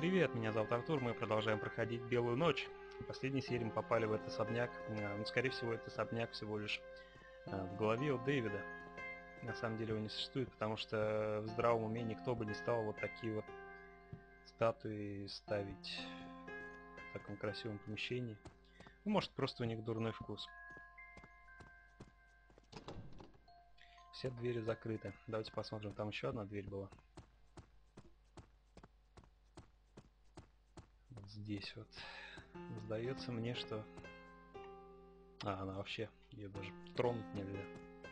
Привет, меня зовут Артур, мы продолжаем проходить Белую ночь. В последней серии мы попали в этот особняк, но скорее всего этот особняк всего лишь в голове у Дэвида. На самом деле его не существует, потому что в здравом уме никто бы не стал вот такие вот статуи ставить в таком красивом помещении. Ну, может, просто у них дурной вкус. Все двери закрыты. Давайте посмотрим, там еще одна дверь была. Вот здесь вот. Сдается мне, что... она вообще, ее даже тронуть нельзя.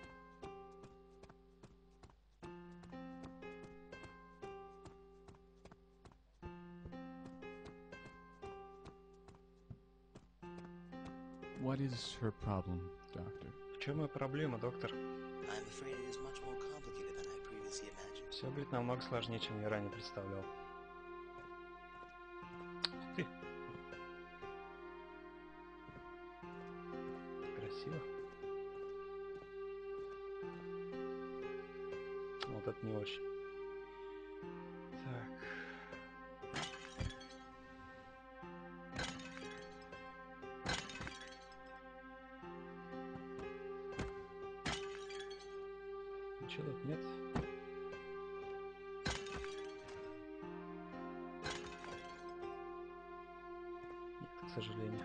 What is her problem, Doctor? В чем моя проблема, доктор? I'm afraid it is much more complicated than I previously imagined. Все будет намного сложнее, чем я ранее представлял. Ух ты! Красиво. Вот это не очень. Так. Ничего тут нет. Нет, к сожалению.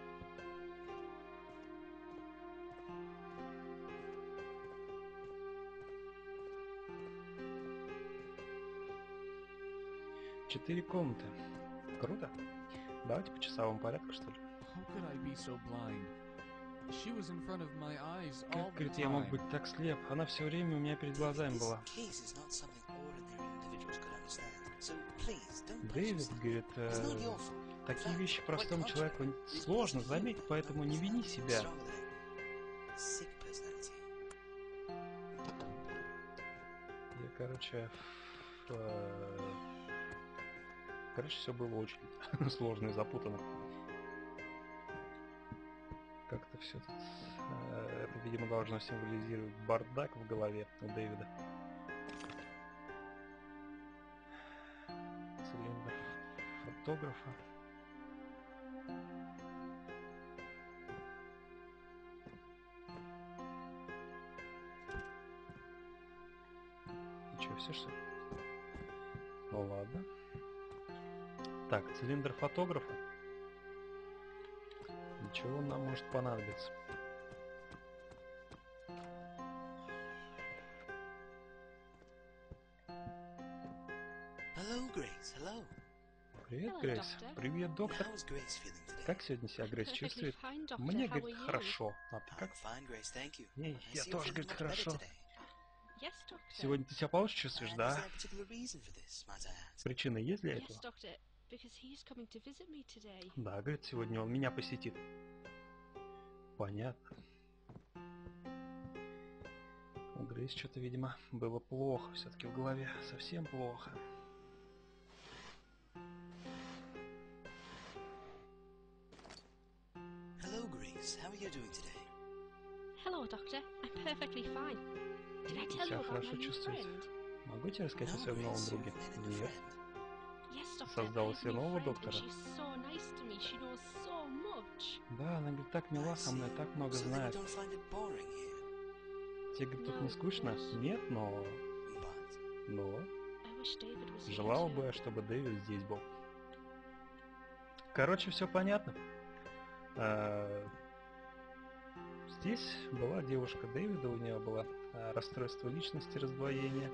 Четыре комнаты. Круто. Давайте по часовому порядку, что ли. How could I be so blind? She was in front of my eyes all Как, the говорит, я мог time. быть так слеп? Она все время у меня перед глазами была. This case is not something ordinary individuals could understand. So please don't blame Дэвид, yourself. говорит, It's not your fault. такие In вещи fact, простому quite человеку contrary. It сложно is you заметить, that поэтому не have вини personality себя. stronger than sick personality. Я, короче, все было очень сложно и запутанно. Как-то все тут... это, видимо, должно символизировать бардак в голове у Дэвида. Цилиндр фотографа. Ничего, все что ли? Ну ладно. Так, цилиндр фотографа. Ничего нам может понадобиться. Hello, Grace. Hello. Привет, Hello, Грейс. Doctor. Привет, доктор. How is Grace feeling today? Как сегодня себя Грейс Perfectly чувствует? fine, Doctor. Мне, How говорит, are you? хорошо. А ты I'm как? fine, Grace. Thank you. Не, I я see you're тоже, feeling говорит, much better хорошо. today. Yes, Doctor. Сегодня ты себя получше чувствуешь, And is да? there a particular reason for this, might I ask? Причина есть для Yes, этого? Doctor. Because he's coming to visit me today. Да, говорит, сегодня он меня посетит. Понятно. У Грейс что-то, видимо, было плохо все-таки в голове. Совсем плохо. Hello, Grace. How are you doing today? Hello, Doctor. I'm perfectly fine. Did I tell you Себя about my хорошо new чувствуете? friend? Могу тебе рассказать о No, своем новом Grace, друге? you've made a new Нет. friend. Yes, Doctor. Создала I have себе a new нового friend, доктора. and she's so nice to me. She knows so much. Да, она, говорит, так I мила со мной, see. так много So then you знает. don't find it boring here? Тебе, говорит, тут No, не скучно? but Нет, но... But I wish David was here Желал too. бы, чтобы Дэвид здесь был. Короче, все понятно. Здесь была девушка Дэвида, у нее было расстройство личности, раздвоение.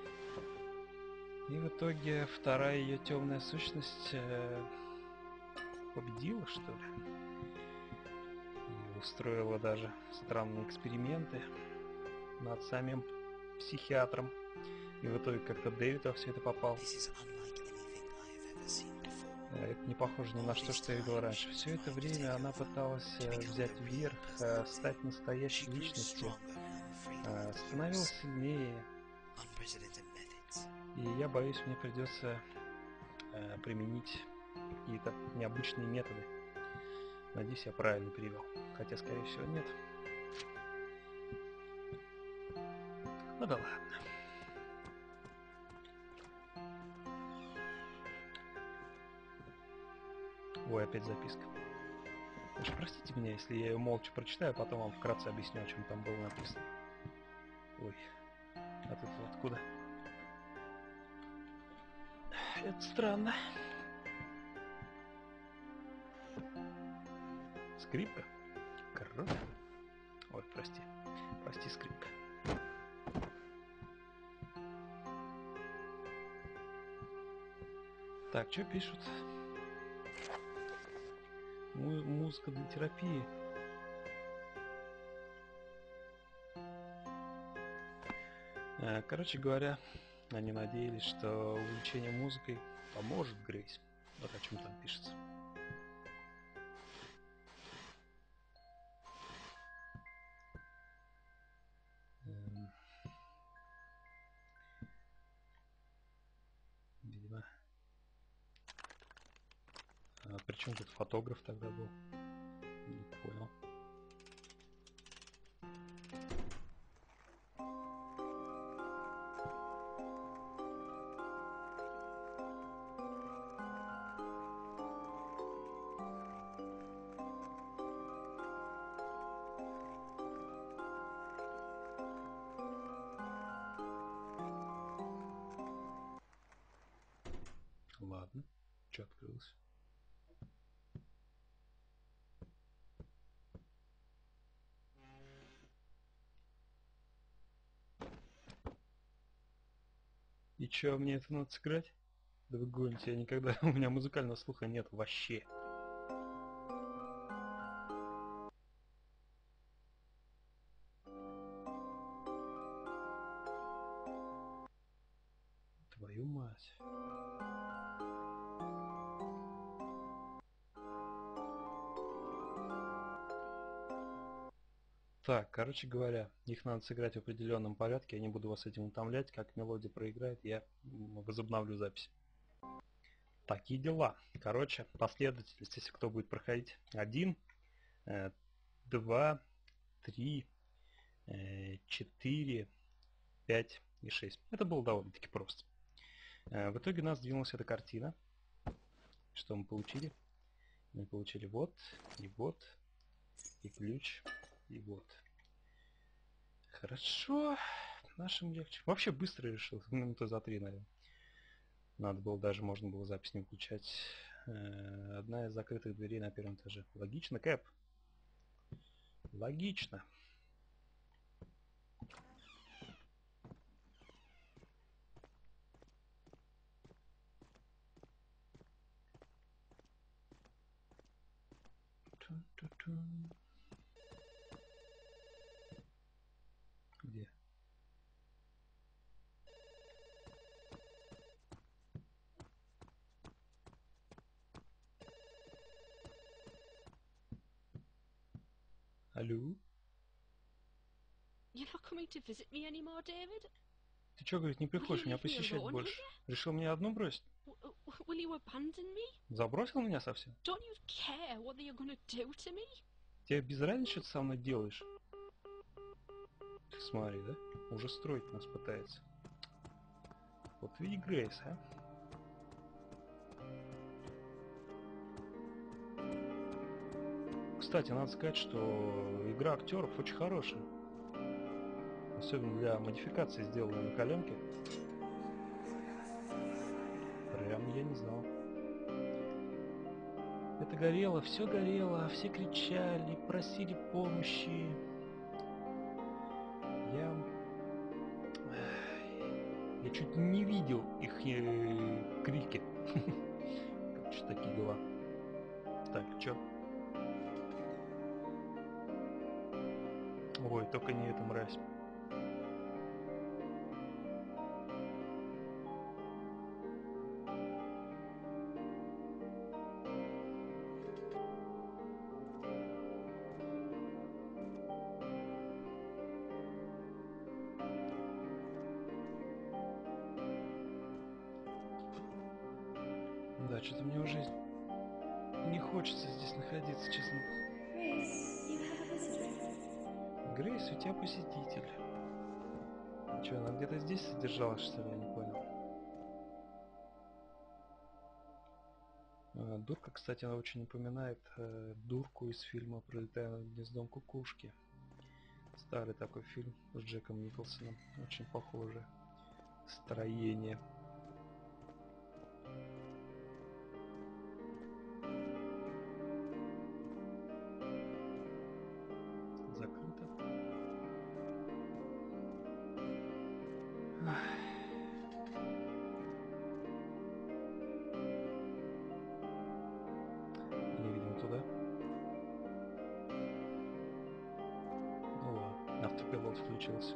И в итоге вторая ее темная сущность победила, что ли. И устроила даже странные эксперименты над самим психиатром. И в итоге как-то Дэвид во все это попал. this is unlike anything I have ever seen before. Это не похоже ни на что, что я видел раньше. Все это время она пыталась взять верх, стать настоящей She grew личностью, stronger, and I'm afraid over the становилась years, сильнее. unprecedented methods. И я боюсь, мне придется применить какие-то необычные методы. Надеюсь, я правильно перевел. Хотя, скорее всего, нет. Ну да ладно. Ой, опять записка. Уж простите меня, если я ее молча прочитаю, а потом вам вкратце объясню, о чем там было написано. Ой, а тут откуда? Это странно. Скрипка? Кровь? Ой, прости. Прости, скрипка. Так, что пишут? Музыка для терапии. Короче говоря, они надеялись, что увлечение музыкой поможет Грейс. Вот о чем там пишется. Видимо. Причем тут фотограф тогда был? Не понял. Ладно, что открылось? И чё, мне это надо сыграть? Да вы гоните, я никогда... У меня музыкального слуха нет вообще. Твою мать. Так, короче говоря, их надо сыграть в определенном порядке. Я не буду вас этим утомлять. Как мелодия проиграет, я возобновлю запись. Такие дела. Короче, последовательность, если кто будет проходить. 1, 2, 3, 4, 5 и 6. Это было довольно-таки просто. В итоге у нас двинулась эта картина. Что мы получили? Мы получили вот, и ключ, и вот. Хорошо. Нашим легче. Вообще быстро решил. Минуты за 3, наверное. Надо было даже, можно было запись не включать. Одна из закрытых дверей на первом этаже. Логично, Кэп? Логично. Где? Алло? You're not coming to visit me anymore, David? Ты чё, говорит, не приходишь меня leave me посещать alone больше? Решил меня одну бросить? Will you abandon me? Забросил меня совсем? Don't you care what you're gonna do to me? Тебе без разницы, что ты со мной делаешь? Ты смотри, да? Уже строить нас пытается. Вот види Грейс, а? Кстати, надо сказать, что игра актеров очень хорошая. Особенно для модификации, сделанной на коленке. Прям я не знал. Это горело, все кричали, просили помощи. Я чуть не видел их крики. Короче, такие дела. Так, чё? Ой, только не эта мразь. Да, что-то мне уже не хочется здесь находиться, честно. Грейс, у тебя посетитель. Че, она где-то здесь содержалась, что ли? Я не понял. Дурка, кстати, она очень напоминает дурку из фильма «Пролетая над гнездом кукушки». Старый такой фильм с Джеком Николсоном. Очень похоже. Строение. Закрыто. Не видим туда. Ну ладно, автопилот включился.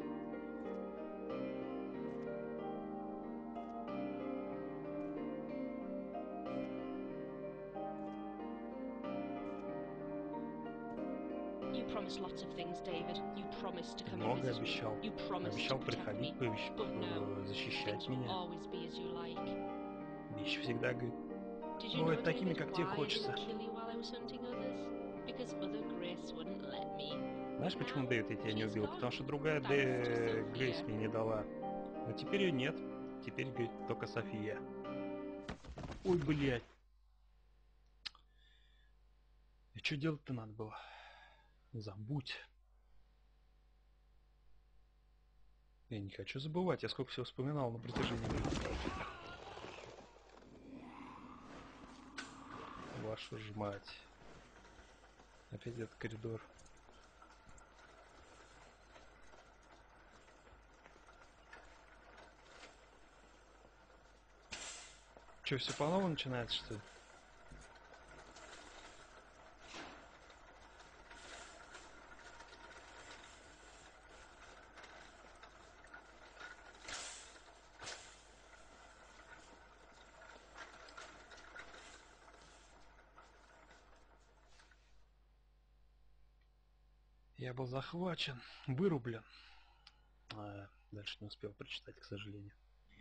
You promised lots of things, David. You promised to come and Много visit me. обещал. You promised Обещал to protect me. приходить, But no, защищать things will меня. always be as you like. Вещи всегда, говорит, Did you бывают know, такими, David, как тебе why I хочется. didn't kill you while I was hunting others? Because Mother Grace wouldn't let me. Знаешь, почему, Дэвид, я тебя не She's убил? gone. Потому что другая Thanks to Sophia. Грейс мне не дала. Но теперь ее нет. Теперь, говорит, только София. Ой, блядь. И что делать-то надо было? Забудь. Я не хочу забывать. Я сколько всего вспоминал на протяжении времени. Вашу ж мать. Опять этот коридор. Че, все по новому начинается, что ли? Я был захвачен, вырублен. Дальше не успел прочитать, к сожалению.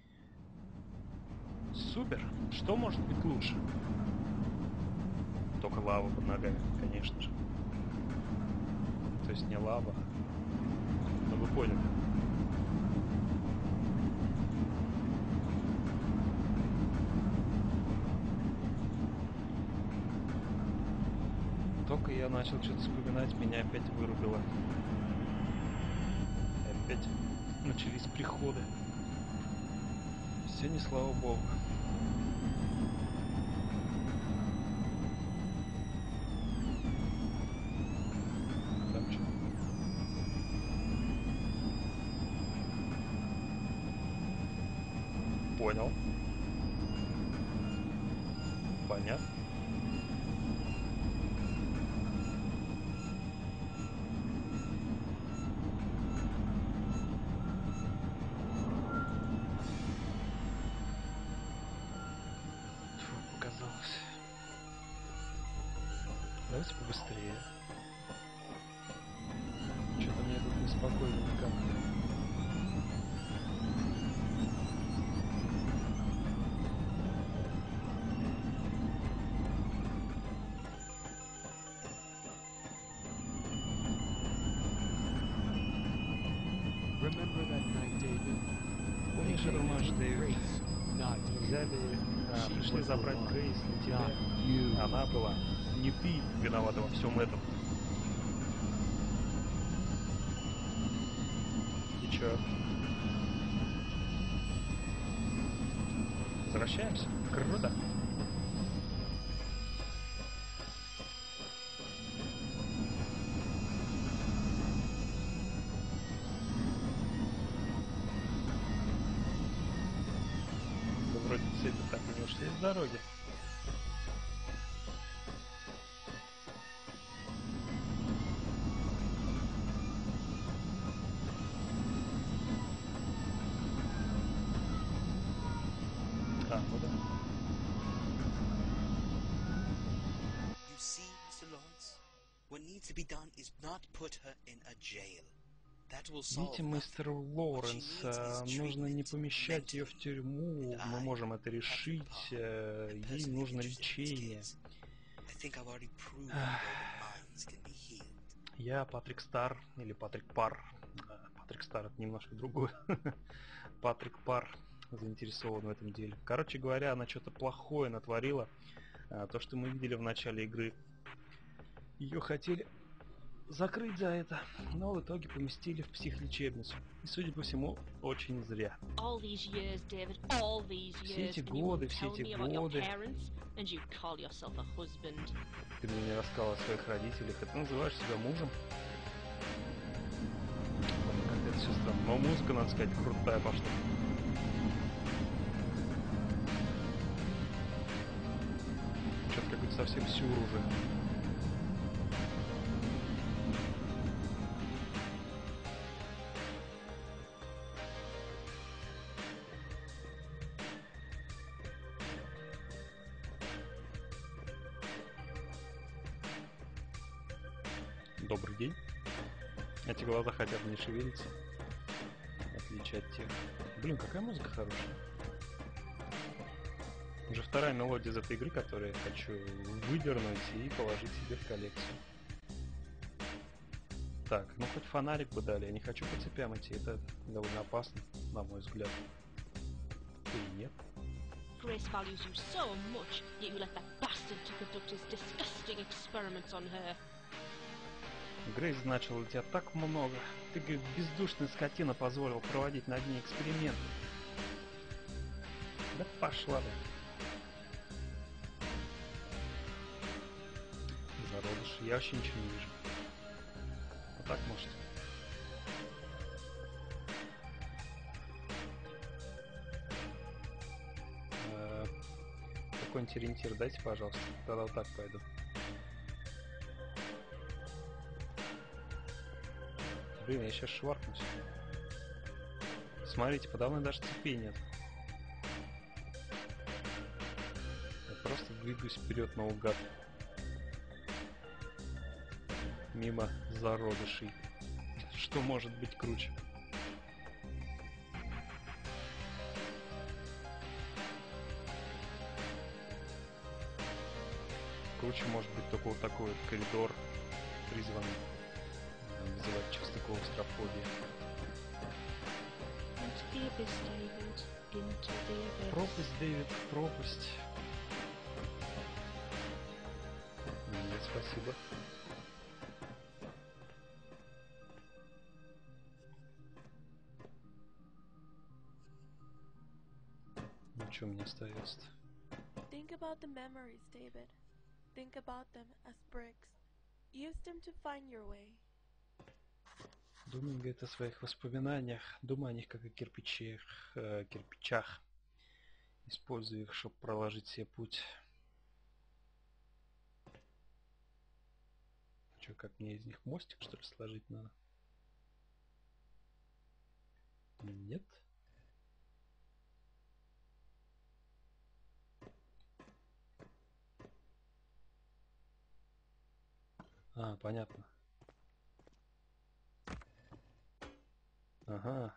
Супер! Что может быть лучше? Только лава под ногами, конечно же. То есть не лава. Но вы поняли. Только я начал что-то вспоминать, меня опять вырубило. Опять начались приходы. Все не слава богу. Там что? Понял. Понятно. Фу, показалось. Давайте побыстрее. Что-то мне тут неспокойно никак. Remember that night, David? Помнишь эту ночь, Дэвид? Взяли, пришли забрать Грейс, не тебя. Она была. Не ты виновата во всем этом. И чё? Возвращаемся? Круто. Да вроде цепи так и не ушли с дороги. Ну да. You see, Mr. Lawrence, what needs to be done is not put her in a jail. That will solve Видите, nothing. мистер Лоуренс, нужно не помещать ее в тюрьму, мы можем это решить, ей нужно лечение. I think I've already proven broken minds can be healed. Я Патрик Стар, или Патрик Пар. Патрик Стар это немножко другое. Патрик Пар заинтересован в этом деле. Короче говоря, она что-то плохое натворила. То, что мы видели в начале игры, ее хотели закрыть за это, но в итоге поместили в психлечебницу. И, судя по всему, очень зря. All these years, David, all these Все years, эти and you годы, won't все tell эти me about your годы parents, and you call yourself a husband. ты мне не рассказал о своих родителях, и ты называешь себя мужем. Как это все странно. Но музыка, надо сказать, крутая пошла. Что-то какой-то совсем сюр уже. Добрый день. Эти глаза хотят не шевелиться, в отличие от тех. Блин, какая музыка хорошая. Уже вторая мелодия из этой игры, которую я хочу выдернуть и положить себе в коллекцию. Так, ну хоть фонарик бы дали, я не хочу по цепям идти, это довольно опасно, на мой взгляд. Или нет? Grace values you so much, yet you let that bastard to conduct his disgusting experiments on her. Грейс значила для тебя так много. Ты, говорит, бездушная скотина позволил проводить над ней эксперимент. Да пошла ты. Зародыш, я вообще ничего не вижу. А так, может? Какой-нибудь ориентир дайте, пожалуйста. Тогда вот так пойду. Блин, я сейчас шваркнусь. Смотрите, подо мной даже цепей нет. Я просто двигаюсь вперед наугад. Мимо зародышей. Что может быть круче? Круче может быть только вот такой вот коридор, призванный вызывать чувство клаустрофобии. Пропасть, Дэвид, пропасть. Нет, спасибо. Ну что мне остается-то? Think about the memories, David. Think about them as bricks. Use them to find your way. Думай, говорит, о своих воспоминаниях. Думай о них, как о кирпичах. Используй их, чтобы проложить себе путь. Че, как мне из них мостик, что ли, сложить надо? Нет? А, понятно. Ага.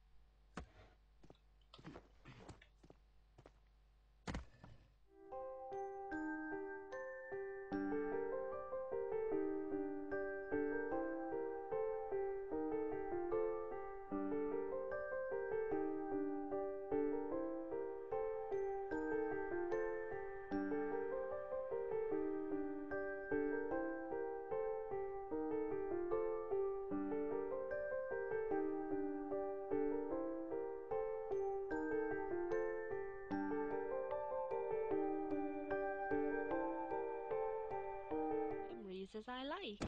Memories as I like.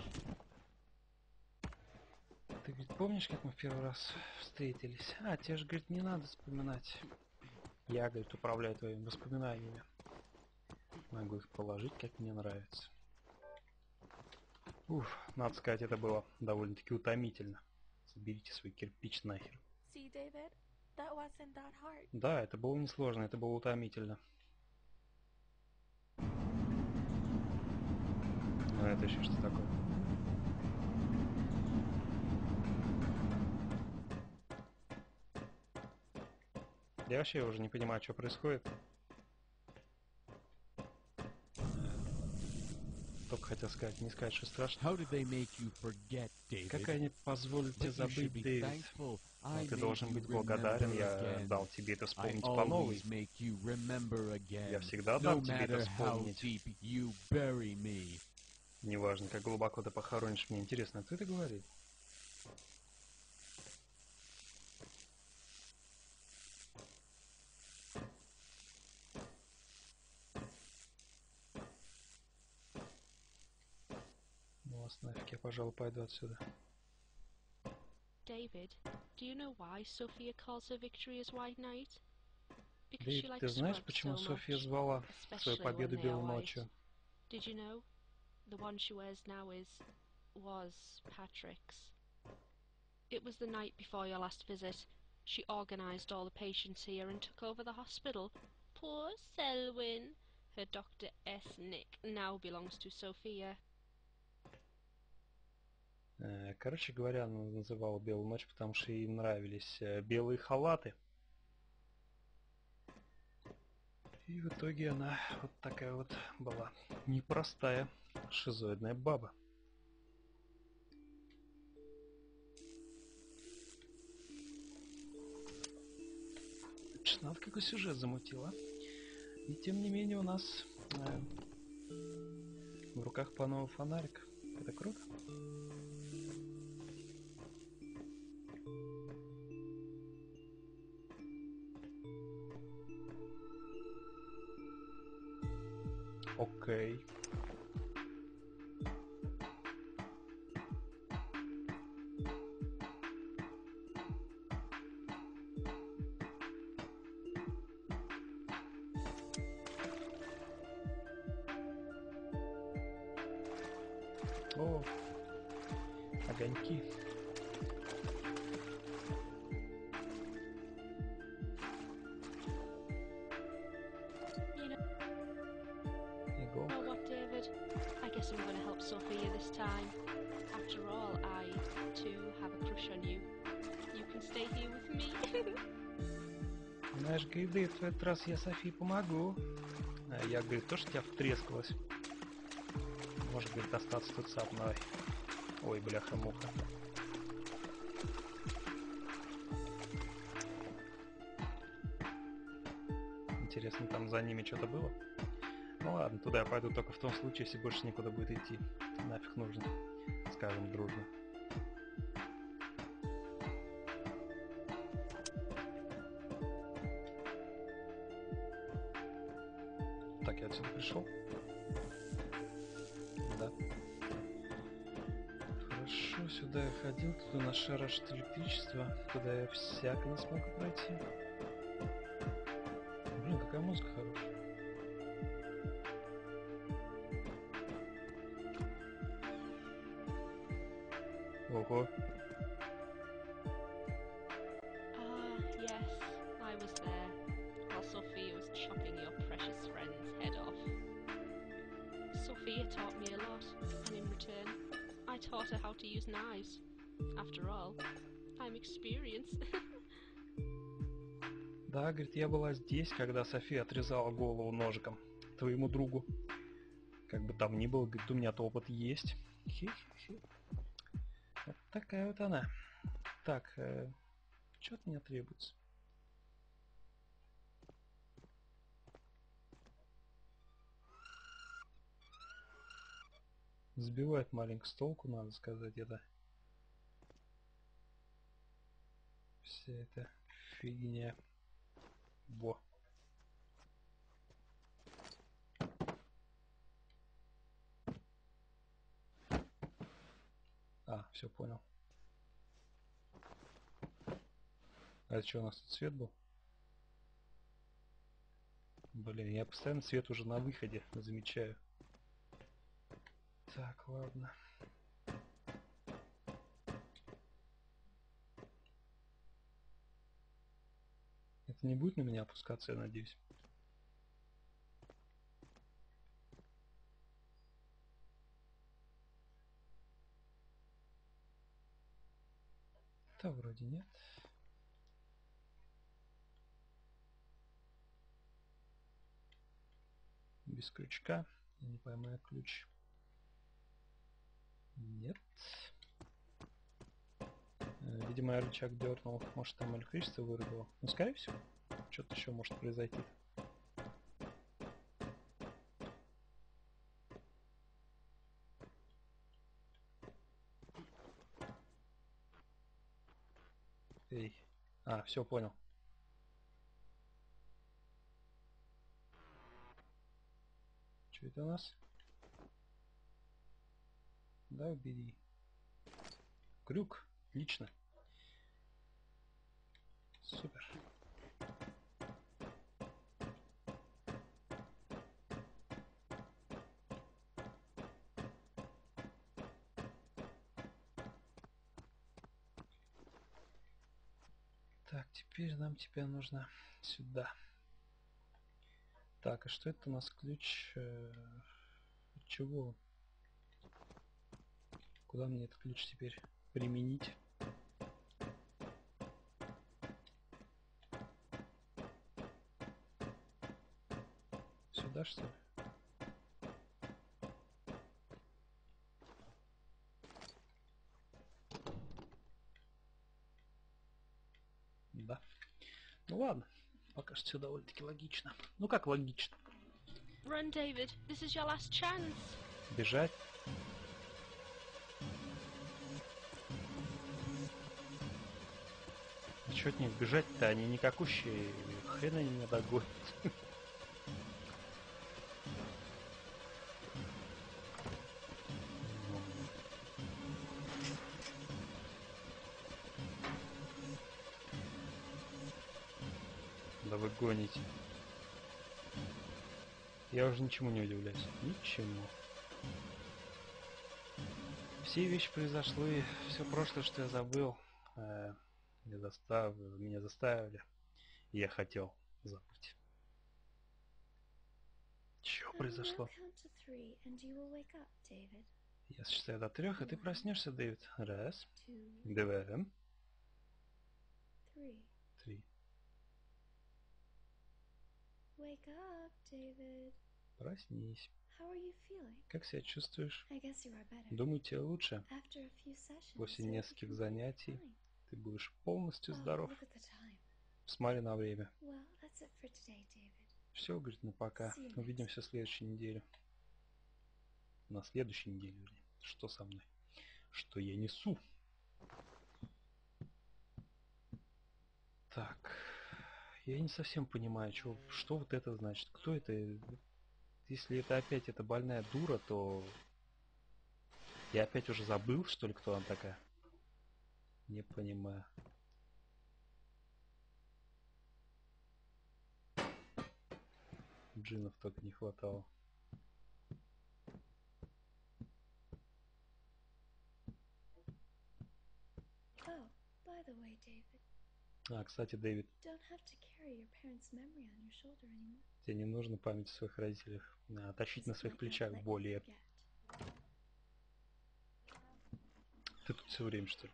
Ты ведь помнишь, как мы в первый раз встретились? А, тебе же, говорит, не надо вспоминать. Я, говорит, управляю твоими воспоминаниями. Могу их положить, как мне нравится. Уф, надо сказать, это было довольно-таки утомительно. Заберите свой кирпич нахер. See, David? That wasn't that hard. Да, это было несложно, это было утомительно. Ну это еще что такое? Я вообще уже не понимаю, что происходит. Только хотел сказать, не сказать, что страшно. How did they make you forget, David? Как они позволят тебе But you should забыть, be Дэвид? thankful I Ты made должен you быть благодарен, remember я again. дал тебе это I вспомнить по новой. always make you remember Я again, всегда no дам тебе это matter how вспомнить. deep you bury me. Неважно, как глубоко ты похоронишь меня. Интересно, кто это говорит? Ну вас нафиг, я, пожалуй, пойду отсюда. David, do you know why Sophia calls her victory as White Night? Because she Дэйв, ты likes знаешь, scrubs почему so София much, звала свою especially when победу they are белой white. ночью? Did you know? The one she wears now was Patrick's. It was the night before your last visit. She organised all the patients here and took over the hospital. Poor Selwyn. Her Dr. S. Nick now belongs to Sophia. Короче говоря, она называла белую ночь, потому что ей нравились белые халаты. И в итоге она вот такая вот была непростая шизоидная баба. Значит, надо какой сюжет замутила. И тем не менее у нас в руках по новый фонарик. Это круто. Окей. О, огоньки. You know Иголка. what, David? I guess I'm going to help Sophia this time. After all, I, too, have a crush on you. You can stay here with me. Знаешь, Дэйв, в этот раз я Софии помогу. А я, говорит, тоже тебя втрескалась. Может, говорит, остаться тут со мной. Ой, бляха-муха. Интересно, там за ними что-то было? Ну ладно, туда я пойду только в том случае, если больше некуда будет идти. Нафиг нужно. Скажем дружно. Так, я отсюда пришел? Да. Хорошо, сюда я ходил, тут у нас шарашит электричество, туда я всяко не смогу пройти. Блин, какая музыка хорошая. Ого. Ah, yes, I was there, while Sophia was chopping your precious friend's head off. Sophia taught me a lot, and in return, I taught her how to use knives. After all, I'm experienced. Да, говорит, я была здесь, когда София отрезала голову ножиком твоему другу. Как бы там ни было, говорит, у меня-то опыт есть. Хе-хе-хе. Вот такая вот она. Так, что от меня требуется? Сбивает маленько с толку, надо сказать, это. Вся эта фигня. Во. А, все понял. А это что, у нас тут свет был? Блин, я постоянно свет уже на выходе замечаю. Так, ладно. Это не будет на меня опускаться, я надеюсь. Да, вроде нет. Без крючка. Я не поймаю ключ. Нет. Видимо, я рычаг дернул, может там электричество вырубило. Ну, скорее всего, что-то еще может произойти. Эй. А, все, понял. Что это у нас? Да, убери. Крюк. Отлично. Супер. Так, теперь нам тебя нужно сюда. Так, а что это у нас ключ? От чего? Куда мне этот ключ теперь применить? Сюда, что ли? Да. Ну ладно. Пока что все довольно-таки логично. Ну как логично? Run, David. This is your last chance. Бежать. А чё от них бежать-то? Они никакущие. Хрен они меня догонят. Да вы гоните. Я уже ничему не удивляюсь. Ничему. Все вещи произошли, все прошлое, что я забыл, меня заставили, и я хотел забыть. Чё произошло? Я считаю до 3, и ты проснешься, Дэвид. Раз, два, 3. Wake up, David. Проснись. How are you feeling? Как себя чувствуешь? I guess you are better. Думаю, тебе лучше. After a few sessions, После you'll be нескольких completely занятий fine. ты будешь полностью Oh, здоров. look at the time. Смотри на время. Well, that's it for today, David. Все, говорит, ну пока. See you next Увидимся в следующей неделе. На следующей неделе, вернее. Что со мной? Что я несу? Так. Я не совсем понимаю, что вот это значит. Кто это? Если это опять эта больная дура, то... Я опять уже забыл, что ли, кто она такая? Не понимаю. Джинов только не хватало. Oh, by the way, David, А, кстати, Дэвид, don't have to carry your parents' memory on your shoulder anymore. тебе не нужно память о своих родителях тащить на This своих might not плечах let you более. forget. Ты тут все время, что ли?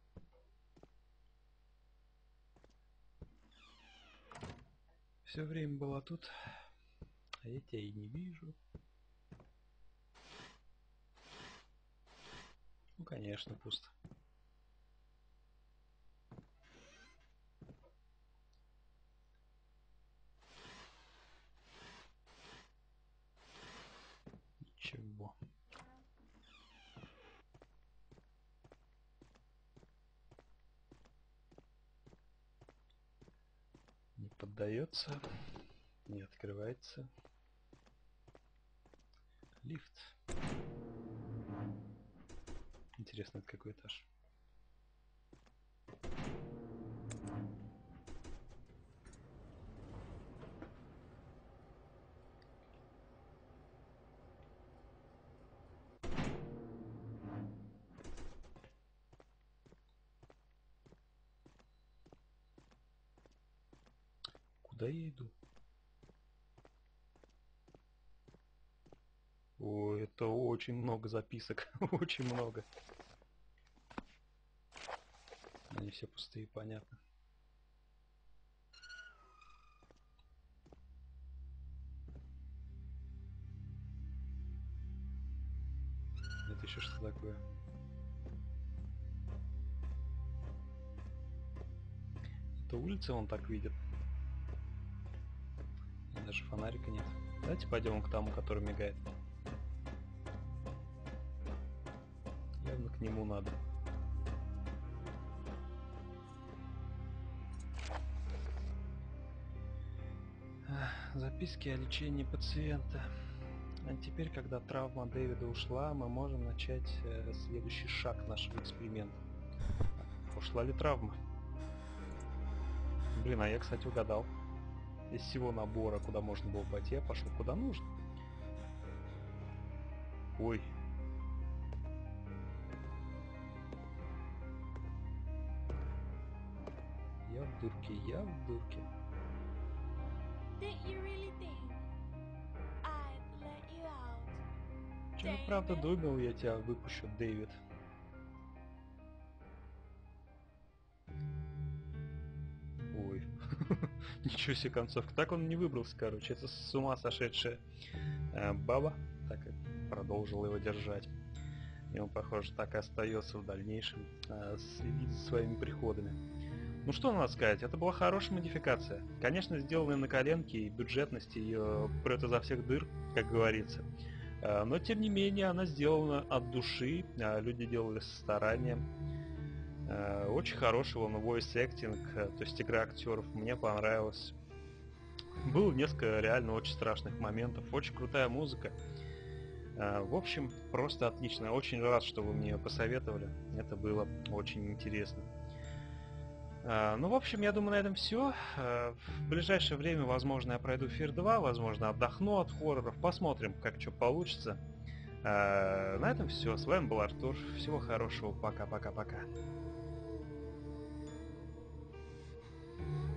Все время была тут, а я тебя и не вижу. Ну, конечно, пусто. Ничего. Не поддается. Не открывается. Лифт. Интересно, это какой этаж? Куда я иду? О, это очень много записок. Очень много. Они все пустые, понятно. Это еще что такое? улицы он так видит. И даже фонарика нет. Давайте пойдем к тому, который мигает. Явно к нему надо. Записки о лечении пациента. А теперь, когда травма Дэвида ушла, мы можем начать следующий шаг нашего эксперимента. Ушла ли травма? Блин, а я, кстати, угадал. Из всего набора, куда можно было пойти, я пошел куда нужно. Ой. Я в дурке, я в дурке. Did you really think I'd let you out? Чем правда думал, я тебя выпущу, Дэвид. Ой. Ничего себе концовка. Так он не выбрался, короче. Это с ума сошедшая баба. Так и продолжил его держать. И он, похоже, так и остается в дальнейшем. Следить за своими приходами. Ну что надо сказать, это была хорошая модификация. Конечно, сделанная на коленке, и бюджетность ее прет изо всех дыр, как говорится. Но, тем не менее, она сделана от души, люди делали со старанием. Очень хороший он voice acting, то есть игра актеров, мне понравилась. Было несколько реально очень страшных моментов, очень крутая музыка. В общем, просто отлично. Очень рад, что вы мне ее посоветовали. Это было очень интересно. Ну, в общем, я думаю, на этом все. В ближайшее время, возможно, я пройду Fear 2, возможно, отдохну от хорроров. Посмотрим, как что получится. На этом все. С вами был Артур. Всего хорошего. Пока-пока-пока.